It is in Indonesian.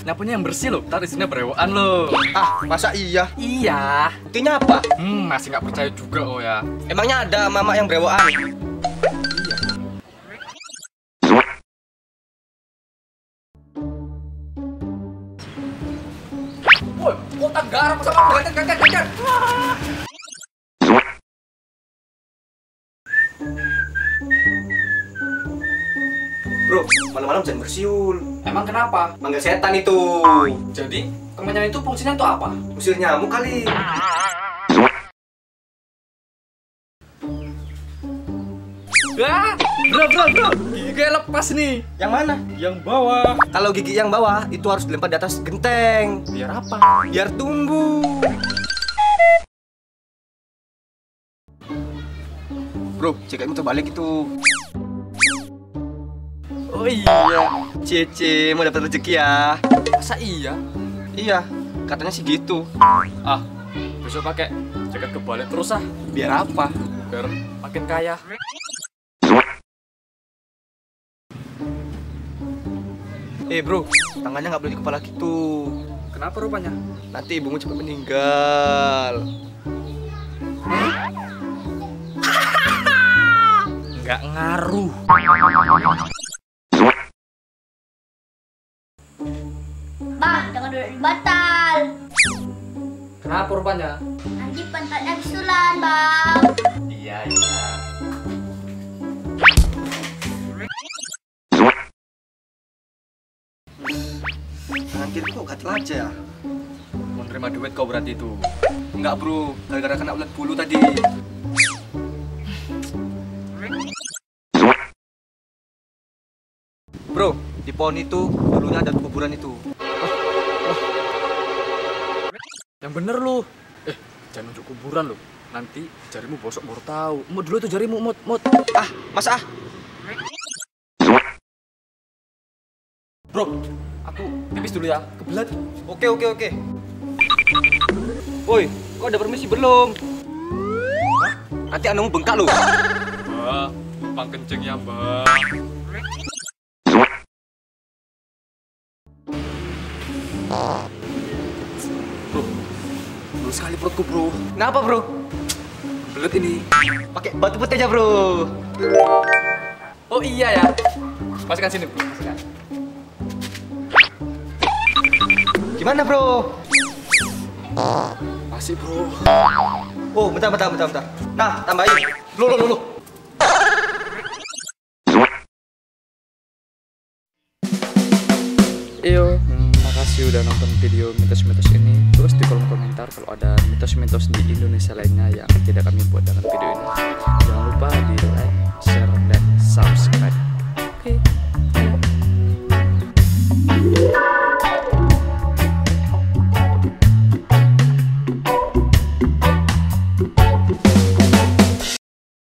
nyapunya yang bersih loh. Ntar isinya berewokan loh. Ah, masa iya? Iya. Buktinya apa? Masih nggak percaya juga oh ya. Emangnya ada mama yang berewokan? Iya. Woi, otak garam sama gantian. Bro, malam-malam jangan bersiul. Emang kenapa? Manggil setan itu. Jadi, kemenyan itu fungsinya tuh apa? Usir nyamuk kali. Wah, bro, gigi gue lepas nih. Yang mana? Yang bawah. Kalau gigi yang bawah itu harus dilempar di atas genteng. Biar apa? Biar tumbuh. Bro, cekekmu terbalik itu. Oh iya. Cece, mau dapat rezeki ya? Masa iya? Iya, katanya sih gitu. Ah, besok pakai jaket kebalik terus ah. Biar apa? Biar makin kaya. Bro, tangannya nggak boleh di kepala gitu. Kenapa rupanya? Nanti ibumu cepat meninggal. Nggak ngaruh. Bang, jangan duduk di bantal. Kenapa rupanya? Nanti pantatnya bisulan, Bang. Iya. Tangan kiri kok gatel aja ya? Mau nerima duit kau berarti itu. Enggak bro, gara-gara kena ulat bulu tadi. Bro, di pohon itu dulunya ada kuburan itu. Yang bener lu. Jangan nunjuk kuburan lu. Nanti jarimu bosok baru tahu. Mut dulu itu jarimu, mut. Ah, masa ah? Bro, aku pipis dulu ya. Kebelet. Oke. Woi, kok ada permisi belum? Hah? Nanti anumu bengkak lu. Mbak, numpang kencing ya, Mbak. Bro, dulu sekali perutku, bro. Kenapa bro? Belet ini. Pakai batu putih aja bro. Oh iya ya. Masukkan sini, bro. Masukkan. Gimana bro? Masih, bro. Oh, bentar. Nah, tambahin. Lu. Iyo, makasih udah nonton video mitos-mitos ini. Terus di kolom komentar kalau ada mitos-mitos di Indonesia lainnya yang tidak kami buat dengan video ini. Jangan lupa di like, share,